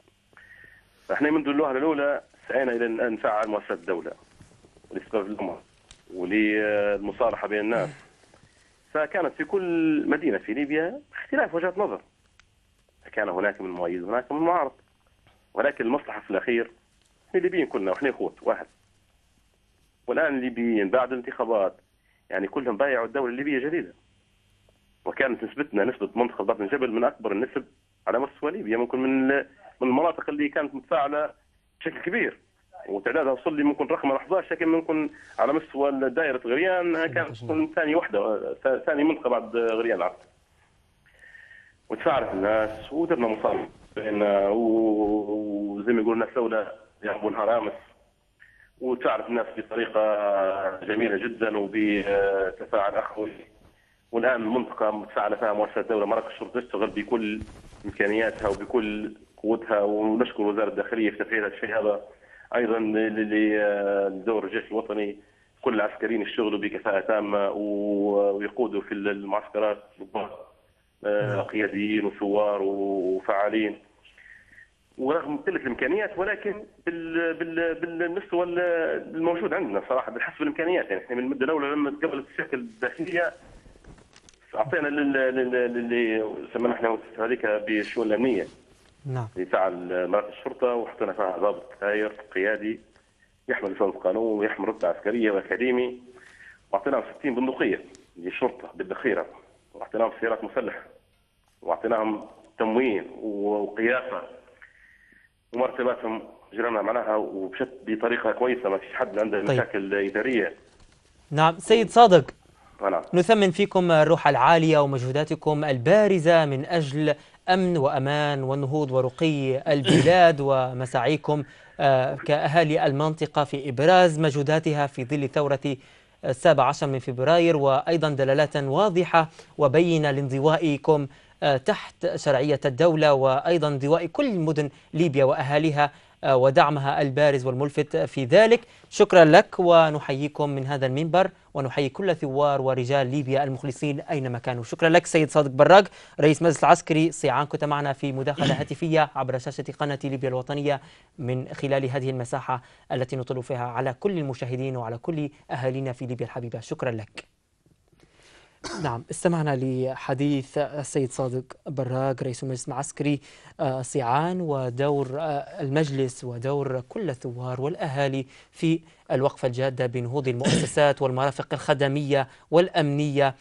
E: فاحنا منذ الوهلة الأولى سعينا إلى أن نفعل مؤسسات الدولة والاستقرار في الأمة وللمصالحة بين الناس. فكانت في كل مدينة في ليبيا اختلاف وجهات نظر، كان هناك من مؤيد وهناك من معارض، ولكن المصلحة في الأخير احنا الليبيين كلنا واحنا اخوت واحد. والآن الليبيين بعد الانتخابات يعني كلهم بايعوا الدولة الليبية جديدة، وكانت نسبتنا نسبة منطقة باطن الجبل من أكبر النسب على مستوى ليبيا، ممكن من من المناطق اللي كانت متفاعلة بشكل كبير، وتعدادها وصل لي ممكن رقم أحد عشر، لكن ممكن على مستوى دائرة غريان كانت ثاني وحدة، ثاني منطقة بعد غريان العرب. وتفاعلت الناس ودرنا مصالحة بيننا، وزي ما يقولوا الناس لولا يعرفوا نهار أمس، وتفاعلت الناس بطريقة جميلة جدا وبتفاعل أخوي. والآن المنطقة متفاعلة فيها مؤسسات الدولة، مراكز الشرطة تشتغل بكل إمكانياتها وبكل قوتها، ونشكر وزارة الداخلية في تفعيل هذا الشيء هذا. أيضا لدور الجيش الوطني، كل العسكريين يشتغلوا بكفاءة تامة ويقودوا في المعسكرات قياديين وثوار وفعالين، ورغم قلة الإمكانيات ولكن بال بال بالمستوى الموجود عندنا صراحة بنحسب الإمكانيات. يعني احنا من المدة الأولى لما تقبلت الشكل الداخلية أعطينا للي سمينا احنا هذيك بالشؤون الأمنية.
A: نعم.
E: يفعل مراكز الشرطة وحطينا فيها ضابط ساير قيادي يحمل لسان القانون ويحمل رتبة عسكرية وأكاديمي، وأعطيناهم ستين بندقية للشرطة بالذخيرة، وأعطيناهم سيارات مسلحة، وأعطيناهم تموين وقيافة، ومرتباتهم جرينا معناها وبشت بطريقة كويسة، ما فيش حد عنده
A: طيب.
E: مشاكل إدارية.
A: نعم سيد صادق،
E: نعم.
A: نثمن فيكم الروح العالية ومجهوداتكم البارزة من أجل أمن وأمان والنهوض ورقي البلاد، ومساعيكم كأهالي المنطقة في إبراز مجهوداتها في ظل ثورة السابع عشر من فبراير، وأيضا دلالات واضحة وبينة لانضوائكم تحت شرعية الدولة، وأيضا انضواء كل مدن ليبيا وأهاليها ودعمها البارز والملفت في ذلك. شكرا لك، ونحييكم من هذا المنبر ونحيي كل ثوار ورجال ليبيا المخلصين أينما كانوا. شكرا لك سيد صادق براق، رئيس مجلس العسكري صيعان، كنت معنا في مداخلة هاتفية عبر شاشة قناة ليبيا الوطنية من خلال هذه المساحة التي نطل فيها على كل المشاهدين وعلى كل أهالينا في ليبيا الحبيبة. شكرا لك. نعم، استمعنا لحديث السيد صادق براق رئيس المجلس العسكري صيعان، ودور المجلس ودور كل الثوار والأهالي في الوقفة الجادة بنهوض المؤسسات والمرافق الخدمية والأمنية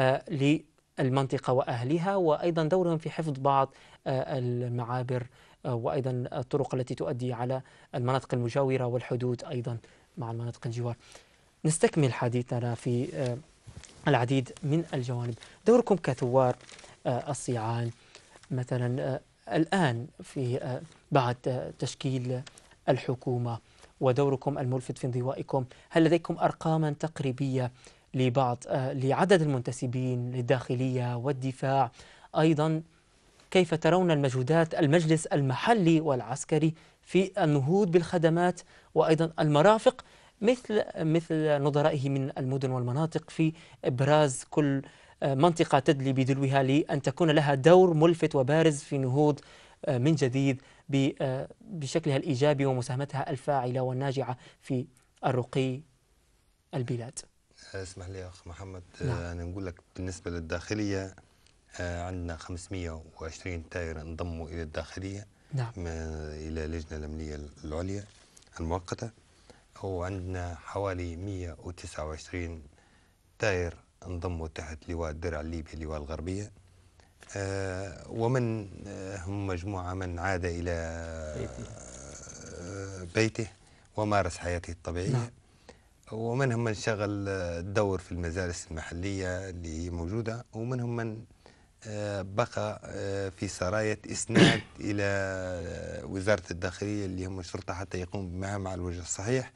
A: للمنطقة وأهلها، وأيضا دورهم في حفظ بعض المعابر وأيضا الطرق التي تؤدي على المناطق المجاورة والحدود أيضا مع المناطق الجوار. نستكمل حديثنا في العديد من الجوانب. دوركم كثوار الصيعان مثلا الآن في بعد تشكيل الحكومة ودوركم الملفت في انضوائكم، هل لديكم أرقاما تقريبية لبعض لعدد المنتسبين للداخلية والدفاع؟ أيضا كيف ترون المجهودات المجلس المحلي والعسكري في النهوض بالخدمات وأيضا المرافق مثل مثل نظرائه من المدن والمناطق في إبراز كل منطقة تدلي بدلوها لأن تكون لها دور ملفت وبارز في نهوض من جديد بشكلها الإيجابي ومساهمتها الفاعلة والناجعة في الرقي البلاد؟
D: اسمح لي يا أخ محمد.
A: نعم.
D: أنا نقول لك بالنسبة للداخلية عندنا خمسمئة وعشرين تاير انضموا إلى الداخلية.
A: نعم.
D: إلى اللجنة الأمنية العليا المؤقتة، وعندنا حوالي مئة وتسعة وعشرين ستاير انضموا تحت لواء الدرع الليبي لواء الغربية، آه ومن آه هم مجموعة من عاد إلى آه بيته ومارس حياته الطبيعية.
A: نعم.
D: ومنهم من شغل الدور في المجالس المحلية اللي هي موجودة، ومنهم من بقى في سراية إسناد إلى وزارة الداخلية اللي هم الشرطة حتى يقوم بمهام على الوجه الصحيح.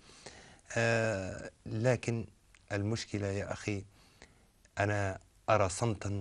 D: لكن المشكلة يا أخي أنا أرى صمتا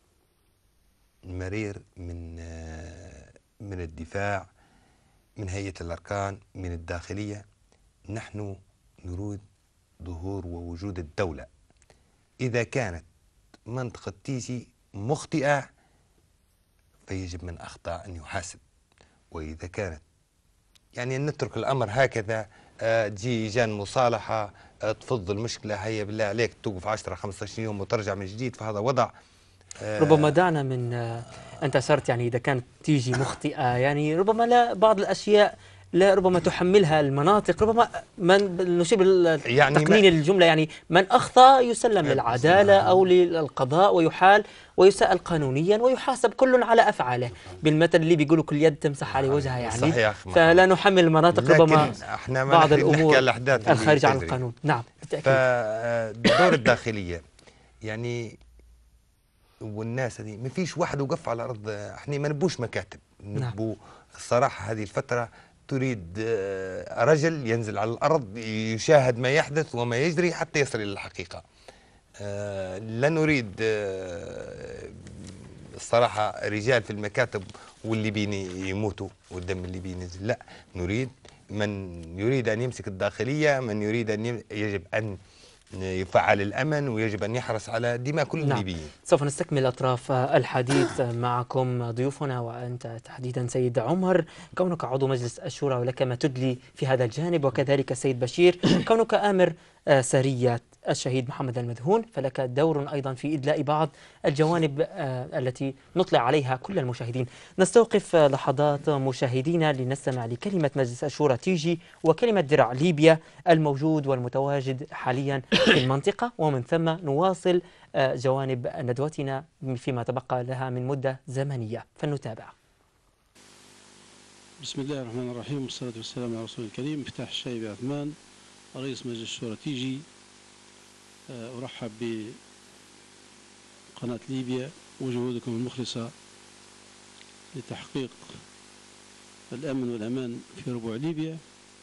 D: مرير من من الدفاع، من هيئة الأركان، من الداخلية. نحن نريد ظهور ووجود الدولة. إذا كانت منطقة تيجي مخطئة فيجب من أخطأ أن يحاسب، وإذا كانت يعني أن نترك الأمر هكذا، آه تجي جان مصالحة، آه تفض المشكلة، هيا بالله عليك توقف عشرة خمسة عشر يوم وترجع من جديد، فهذا وضع
A: آه ربما دعنا من آه أنت أشرت يعني إذا كانت تيجي مخطئة، يعني ربما لا بعض الأشياء لا ربما تحملها المناطق، ربما من نشير
D: يعني
A: تقنين الجملة، يعني من أخطأ يسلم للعدالة أو للقضاء ويحال ويسأل قانونيا ويحاسب كل على أفعاله، بالمثل اللي بيقولوا كل يد تمسح على وجهها يعني.
D: صحيح.
A: فلا نحمل المناطق ربما
D: احنا
A: بعض الأمور الخارج عن
D: تجري.
A: القانون. نعم بالتأكيد.
D: فالدور الداخلية يعني والناس هذه ما فيش واحد وقف على الأرض. احنا ما نبوش مكاتب، نبو الصراحة هذه الفترة تريد رجل ينزل على الأرض يشاهد ما يحدث وما يجري حتى يصل إلى الحقيقة. لا نريد الصراحة رجال في المكاتب واللي بيني يموتوا والدم اللي بينزل، لا، نريد من يريد أن يمسك الداخلية، من يريد أن يجب أن يفعل الأمن ويجب أن يحرص على دماء كل
A: نعم.
D: الليبيين.
A: سوف نستكمل أطراف الحديث معكم ضيوفنا، وأنت تحديدا سيد عمر كونك عضو مجلس الشورى ولك ما تدلي في هذا الجانب، وكذلك سيد بشير كونك آمر سرية الشهيد محمد المذهون، فلك دور أيضا في إدلاء بعض الجوانب التي نطلع عليها كل المشاهدين. نستوقف لحظات مشاهدينا لنستمع لكلمة مجلس الشورى تيجي وكلمة درع ليبيا الموجود والمتواجد حاليا في المنطقة، ومن ثم نواصل جوانب ندوتنا فيما تبقى لها من مدة زمنية، فلنتابع.
F: بسم الله الرحمن الرحيم، والصلاة والسلام على رسول الكريم. مفتاح الشايب عثمان، رئيس مجلس الشورى تيجي. أرحب بقناة ليبيا وجهودكم المخلصة لتحقيق الأمن والأمان في ربوع ليبيا.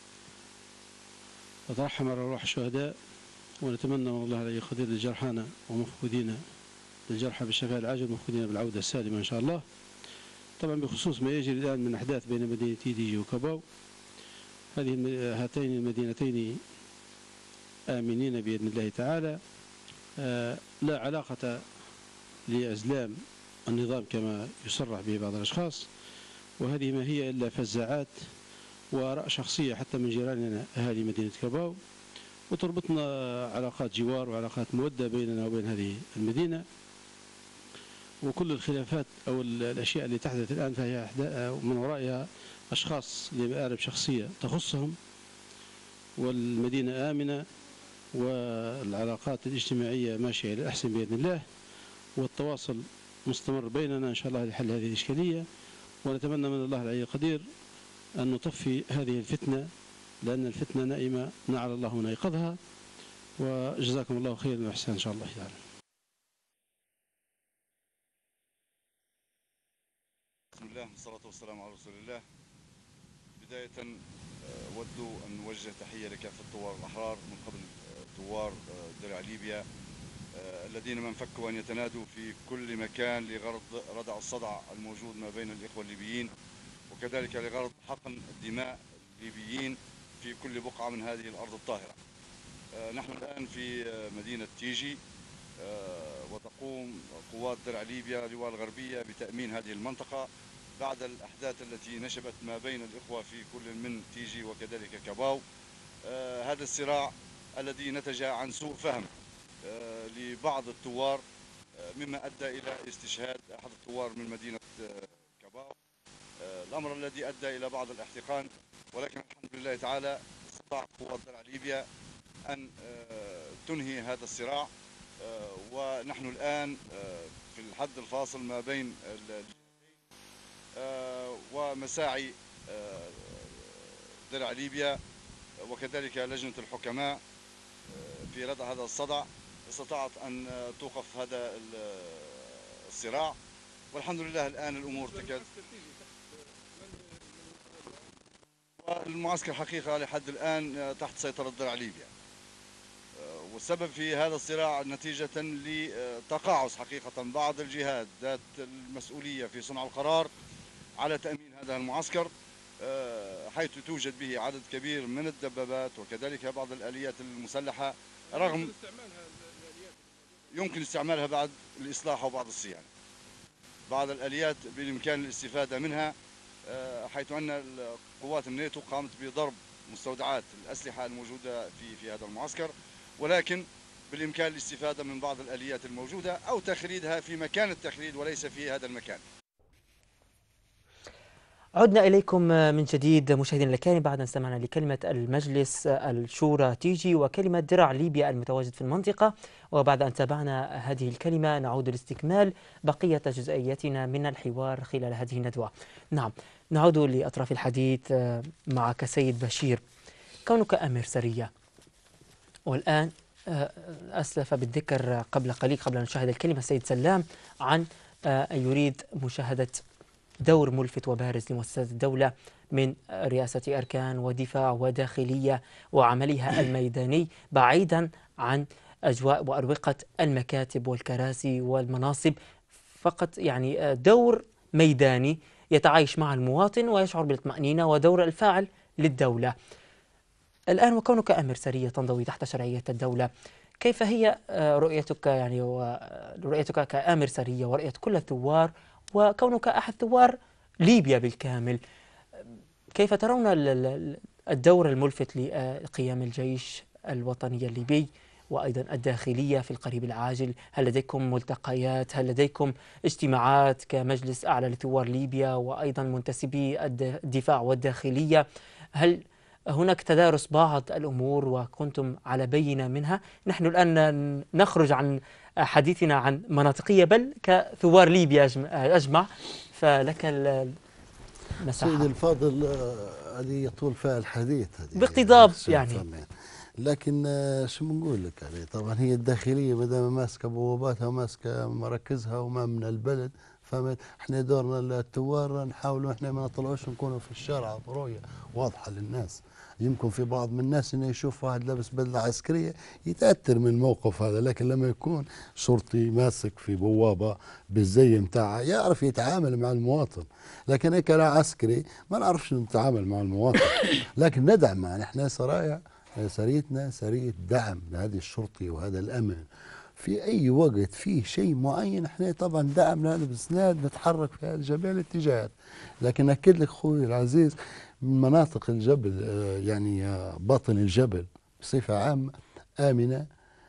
F: أترحم على أرواح الشهداء، ونتمنى من الله العلي القدير لجرحانا ومفقودين للجرحى بالشفاء العاجل ومفقودين بالعودة السالمة إن شاء الله. طبعا بخصوص ما يجري الآن من أحداث بين مدينة تيجي وكباو، هذه هاتين المدينتين آمنين بإذن الله تعالى، آه لا علاقة لأزلام النظام كما يصرح به بعض الأشخاص، وهذه ما هي إلا فزاعات وآراء شخصية حتى من جيراننا أهالي مدينة كباو، وتربطنا علاقات جوار وعلاقات مودة بيننا وبين هذه المدينة. وكل الخلافات أو الأشياء اللي تحدث الآن فهي من ورائها أشخاص لمآرب شخصية تخصهم، والمدينة آمنة والعلاقات الاجتماعية ماشية إلى الأحسن بإذن الله، والتواصل مستمر بيننا إن شاء الله لحل هذه الإشكالية. ونتمنى من الله العلي القدير أن نطفي هذه الفتنة، لأن الفتنة نائمة نعل الله من أيقظها. وجزاكم الله خيرا وإحسان إن شاء الله تعالى.
G: بسم الله والصلاة والسلام على رسول الله. بداية أود أن نوجه تحية لكافة الثوار الأحرار، من قبل ثوار درع ليبيا الذين ما انفكوا أن يتنادوا في كل مكان لغرض ردع الصدع الموجود ما بين الإخوة الليبيين، وكذلك لغرض حقن الدماء الليبيين في كل بقعة من هذه الأرض الطاهرة. نحن الآن في مدينة تيجي، وتقوم قوات درع ليبيا لواء الغربية بتأمين هذه المنطقة بعد الأحداث التي نشبت ما بين الإخوة في كل من تيجي وكذلك كباو. هذا الصراع الذي نتج عن سوء فهم لبعض الثوار، مما أدى إلى استشهاد أحد الثوار من مدينة كباو، الأمر الذي أدى إلى بعض الاحتقان. ولكن الحمد لله تعالى استطاع قوات درع ليبيا أن تنهي هذا الصراع، ونحن الآن في الحد الفاصل ما بين ومساعي درع ليبيا وكذلك لجنة الحكماء في ردع هذا الصدع استطاعت أن توقف هذا الصراع، والحمد لله الآن الأمور تكاد. والمعسكر حقيقة لحد الآن تحت سيطرة درع ليبيا، والسبب في هذا الصراع نتيجة لتقاعس حقيقة بعض الجهات ذات المسؤولية في صنع القرار على تأمين هذا المعسكر، حيث توجد به عدد كبير من الدبابات وكذلك بعض الآليات المسلحة، رغم يمكن استعمالها بعد الإصلاح وبعض الصيانة. بعض الآليات بالإمكان الاستفادة منها، حيث أن قوات الناتو قامت بضرب مستودعات الأسلحة الموجودة في في هذا المعسكر، ولكن بالإمكان الاستفادة من بعض الآليات الموجودة أو تخليدها في مكان التخليد وليس في هذا المكان.
A: عدنا إليكم من جديد مشاهدينا الكرام بعد أن استمعنا لكلمة المجلس الشورى تيجي وكلمة درع ليبيا المتواجد في المنطقة، وبعد أن تابعنا هذه الكلمة نعود لاستكمال بقية جزئياتنا من الحوار خلال هذه الندوة. نعم، نعود لأطراف الحديث معك سيد بشير. كونك أمير سرية، والآن أسلف بالذكر قبل قليل قبل أن نشاهد الكلمة السيد سلام عن أن يريد مشاهدة دور ملفت وبارز لمؤسسات الدولة من رئاسة أركان ودفاع وداخلية وعملها الميداني بعيدا عن أجواء وأروقة المكاتب والكراسي والمناصب، فقط يعني دور ميداني يتعايش مع المواطن ويشعر بالطمأنينة ودور الفاعل للدولة. الآن وكونك أمير سرية تنضوي تحت شرعية الدولة، كيف هي رؤيتك يعني ورؤيتك كأمير سرية ورؤية كل الثوار وكونك أحد ثوار ليبيا بالكامل؟ كيف ترون الدور الملفت لقيام الجيش الوطني الليبي وأيضا الداخلية في القريب العاجل؟ هل لديكم ملتقيات؟ هل لديكم اجتماعات كمجلس أعلى لثوار ليبيا وأيضا منتسبي الدفاع والداخلية؟ هل هناك تدارس بعض الأمور وكنتم على بينة منها؟ نحن الآن نخرج عن حديثنا عن مناطقية بل كثوار ليبيا أجمع، فلك المساحة.
H: سيدي الفاضل، هذه يطول فيها الحديث
A: باقتضاب يعني, يعني.
H: لكن شو بنقول لك يعني، طبعا هي الداخلية ما دام ماسكة بواباتها وماسكة مراكزها وما من البلد، فهمت؟ احنا دورنا الثوار نحاولوا احنا ما نطلعوش نكونوا في الشارع برؤية واضحة للناس. يمكن في بعض من الناس انه يشوف واحد لابس بدله عسكريه يتاثر من الموقف هذا، لكن لما يكون شرطي ماسك في بوابه بالزي متاعها يعرف يتعامل مع المواطن. لكن هيك انا عسكري ما نعرفش نتعامل مع المواطن، لكن ندعم. يعني احنا سرايا سريتنا سريه دعم لهذه الشرطي وهذا الامن. في اي وقت فيه شيء معين احنا طبعا دعم لنا بسناد نتحرك في جميع الاتجاهات. لكن اكد لك اخوي العزيز من مناطق الجبل يعني باطن الجبل بصفة عامة آمنة،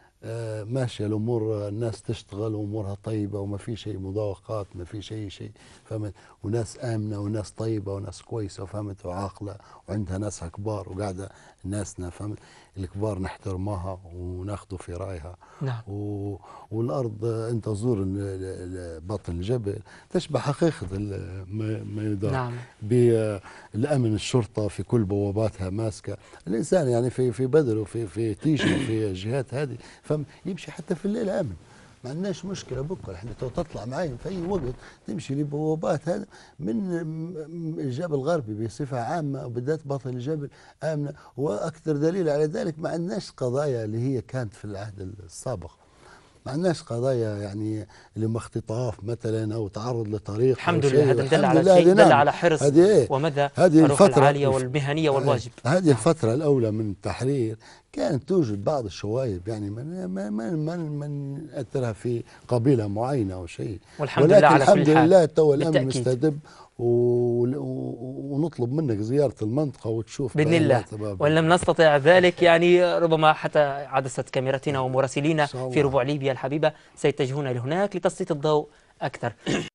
H: ماشية الأمور، الناس تشتغل وأمورها طيبة وما في شيء مضايقات، ما في شيء شيء فهمت، وناس آمنة وناس طيبة وناس كويسة وفهمت وعاقلة وعندها ناسها كبار وقاعدة ناسنا فهمت الكبار نحترمها وناخذوا في رايها.
A: نعم.
H: و... والارض انت زور باطن الجبل تشبه حقيقه الميدان.
A: نعم.
H: بالامن الشرطه في كل بواباتها ماسكه الانسان يعني في في بدر وفي في تيشا وفي الجهات هذه فهم يمشي حتى في الليل امن، ما عندناش مشكله. بكره احنا تطلع معي في اي وقت تمشي لبوابات هذا من الجبل الغربي بصفه عامه وبالذات باطن الجبل امنه. واكثر دليل على ذلك ما عندناش قضايا اللي هي كانت في العهد السابق، ما عندناش قضايا يعني اللي ما اختطاف مثلا او تعرض لطريق.
A: الحمد لله، هذا دل على شيء، دل على حرص ومدى الروح العاليه والمهنيه والواجب.
H: هذه الفتره الاولى من التحرير كانت توجد بعض الشوائب يعني من من من من اثرها في قبيله معينه او شيء،
A: والحمد لله على كل حال.
H: الحمد لله تو الامن مستدب ونطلب منك زياره المنطقه وتشوف
A: باذن الله، وان لم نستطع ذلك يعني ربما حتى عدسه كاميرتنا ومراسلينا في ربوع ليبيا الحبيبه سيتجهون لهناك لتسليط الضوء اكثر.